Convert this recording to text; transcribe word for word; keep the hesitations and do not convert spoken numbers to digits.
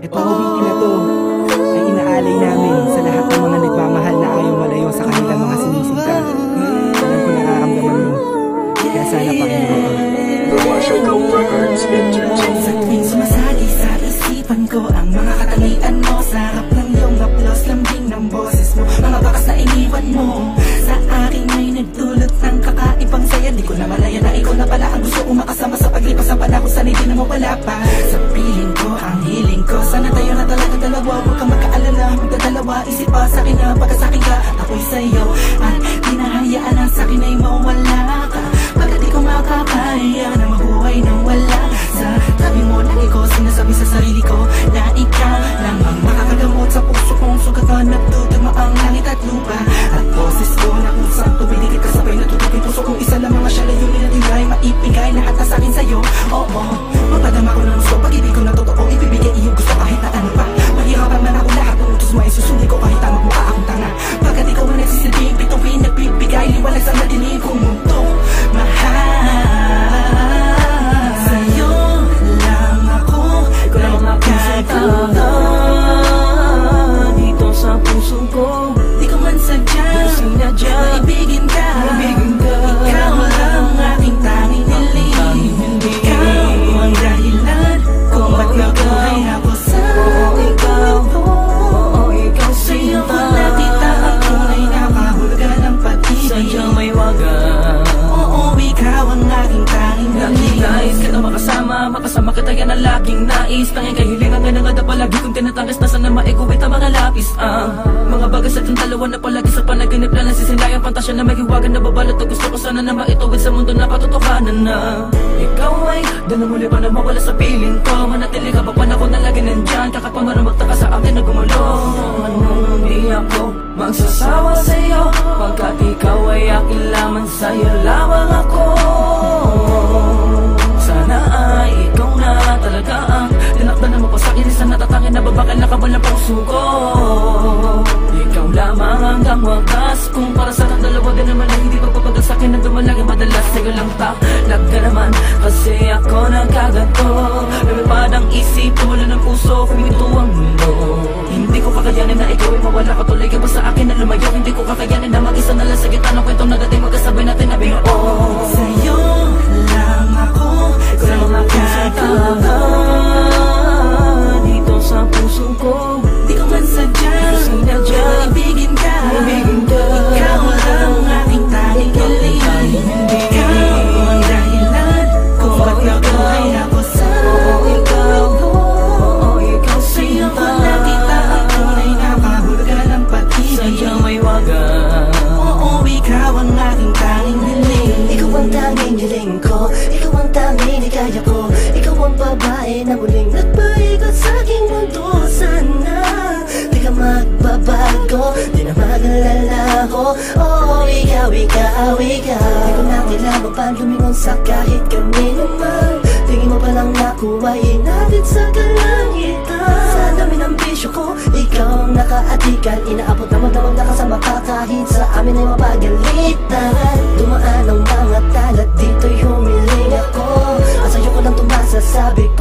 Itong awitin na to ay inaalay namin sa lahat ng mga nagmamahal na ayaw malayo sa kanilang mga sinisinta. Alam ko nararamdaman mo, kaya sana pakinggan ko. Sa tuwing sumasagi sa isipan ko ang mga katangian mo, sarap ng iyong haplos, lambing ng boses mo, mga bakas na iniwan mo sa akin ay nagdulot ng kakaibang saya. Di ko na malaya na ikaw na pala ang gusto kong makasama sa paglipas ng panahon, sana'y di na mawala pa sa piling ko, ang hiling ko. Sana tayo na talaga dalawa, huwag kang magkaalala, magdadalawa, isip pa sa akin na pagka sa akin ka, ako'y sa'yo at di nahayaan na sa akin ay mawala ka. Pagkat di ko makakaya na mabuhay nang wala sa tabi mo, lagi ko sinasabi sa sarili ko na ikaw lang ang makakagamot sa puso kong sugat na nagtutugma ang langit at lupa. At boses ko na kusang tumiligid kasabay na tutupin puso kong isa lang mga siyalay yung minatigay, maipigay lahat na sa'kin sa'yo. Oo, magpadama ko ng gusto, pag-ibig ko na totoo, ibibigay iyong gusto kahit na ano pa. Mahirapan man ako lahat ng utos mo ay susundin ko kahit ang magmukha akong tanga. Pagkat ikaw ang nagsisilbing bituin, nagbibigay liwanag sa madilim kong mundo. Mahal sa'yo lang ako, ikaw lang ang magkagawa dito sa puso ko. Di ko man sadya, sinadya, maibigin ka, maibigin ka. Ikaw lang ang aking tanging hiling. Ikaw ang dahilan kung ba't nabuhay ako sa ikaw. Oo, ikaw sa'yo ko nakita ang tunay na kahulugan ng pag-ibig. Sadyang may wagan, oo, ikaw ang aking tanging hiling. Nais kita makasama, makasama kita yan ang laging nais. Tanging kahilingan nga nangada palagi kong tinatangis na sana maiguwit ang mga lapis. Ang mga bagay sa itong dalawa na palagi sa panaginip na nasisinayang pantasya na may hiwagan na babalot. O gusto ko sana na maituwid sa mundo na katotohanan na ikaw ay doon muli pa na mawala sa piling ko. Manatili ka pa panahon na lagi nandyan, kakapamarang magtaka sa akin na gumulong. Anong di ako magsasawa sa'yo, pagkat ikaw ay akin lamang, sa'yo lamang ako. Sana ay ikaw na talaga ang tinakdan na mapasakin sa natatangin na babakal na kabalang puso ko. Ikaw lamang hanggang wagas, kung para sa akin dalawa din naman ay hindi pagpapagal sa akin na dumalagi madalas. Sa'yo lang talag ka naman, kasi ako nagkaganto. Lumipad ang isip, tumula ng puso, kumito ang mundo. Hindi ko kakayanin na ikaw ay mawala ka, tuloy ka ba sa akin na lumayo. Hindi ko kakayanin na mag-isa na lang sa gitna ng kwentong nagating magkasabay natin na bigo. Sa'yo lang ako, ikaw lang ang magkagawa dito sa puso ko. Di ko man sadya, sinadya, maibigin ka, maibigin ka. Ikaw lang ang aking tanging hiling. Ikaw ang dahilan kung ba't nabuhay ako sa ikaw. Oo, ikaw sa'yo ko nakita ang tunay na kahulugan ng pag-ibig. Sadyang may wagan, oo, ikaw ang aking tanging hiling. Ikaw ang tanging hiling ko, ikaw ang tanging hikaya ko. Ikaw ang babae na muling nagpaikot sa aking mundo. Sana di ka magbabago, di na mag-alala ko. Oh, ikaw, ikaw, ikaw. Di ko na kailangan pa lumingon sa kahit kanino man. Tingin mo pa lang nakuha, inatid sa kalangitan. Sa dami ng bisyo ko, ikaw ang nakaatikan. Inaabot na magdamag na kasama ka kahit sa amin ay mapagalitan. Dumaan ang mga talat, dito'y humiling ako. At sa'yo ko lang tumasasabi